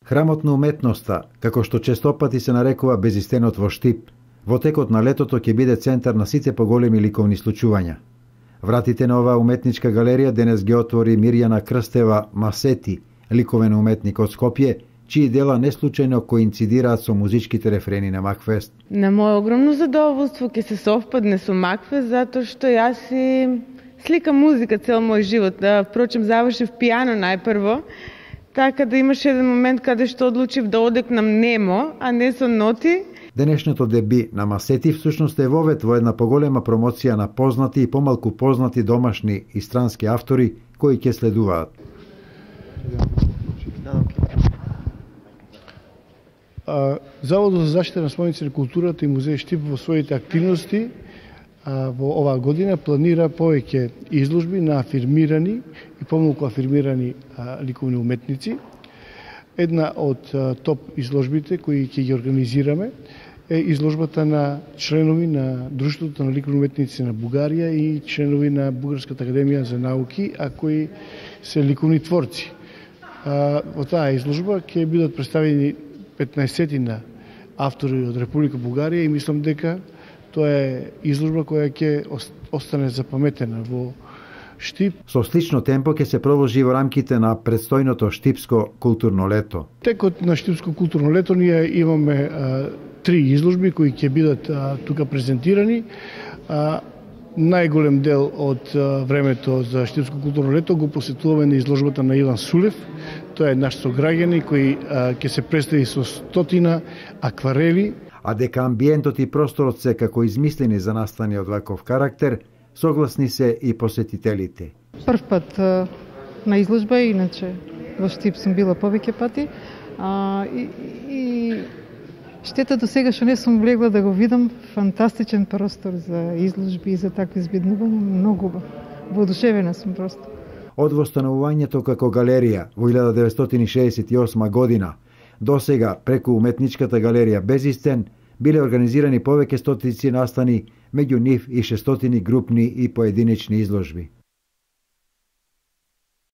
Храмот на уметноста, како што честопати се нарекува Безистенот во Штип, во текот на летото ќе биде центар на сите поголеми ликовни случувања. Вратите на оваа уметничка галерија денес ги отвори Мирјана Крстева Масети, ликовен уметник од Скопје, чии дела неслучајно коинцидираат со музичките рефрени на Макфест. На моје огромно задоволство ќе се совпадне со Макфест, затоа што јас си сликам музика цел мој живот. Впрочем, завршив пијано најпрво, така да имаше еден момент каде што одлучив да одекнам немо, а не со ноти. Денешното деби на Масети всушност е вовет во една поголема промоција на познати и помалку познати домашни и странски автори кои ќе следуваат. Заводот за заштита на споменици на културата и музеј Штип во своите активности во оваа година планира повеќе изложби на афирмирани и помалку афирмирани ликовни уметници. Една од топ изложбите кои ќе ги организираме е изложбата на членови на Друштвото на ликовни уметници на Бугарија и членови на Бугарската академија за науки, а кои се ликовни творци. Во таа изложба ќе бидат представени 15-тина автори од Република Бугарија и мислам дека тоа е изложба која ќе остане запаметена во Штип. Со слично темпо ќе се продолжи во рамките на предстојното Штипско културно лето. Текот на Штипско културно лето ние имаме 3 изложби кои ќе бидат тука презентирани. Најголем дел од времето за Штипско културно лето го посветуваме на изложбата на Иван Сулев. Тоа е наш сограѓани кој ќе се представи со 100 акварели. А дека амбиентот и просторот се како измислени за настани од ваков карактер, согласни се и посетителите. Прв пат на изложба, иначе во Штип сум била повеќе пати. И штета до сега што не сум влегла да го видам. Фантастичен простор за изложби и за такви збиднувања. Многу воодушевена сум просто. Од востановувањето како галерија во 1968 година, до сега преку уметничката галерија Безистен биле организирани повеќе стотици настани, меѓу нив и 600 групни и поединечни изложби.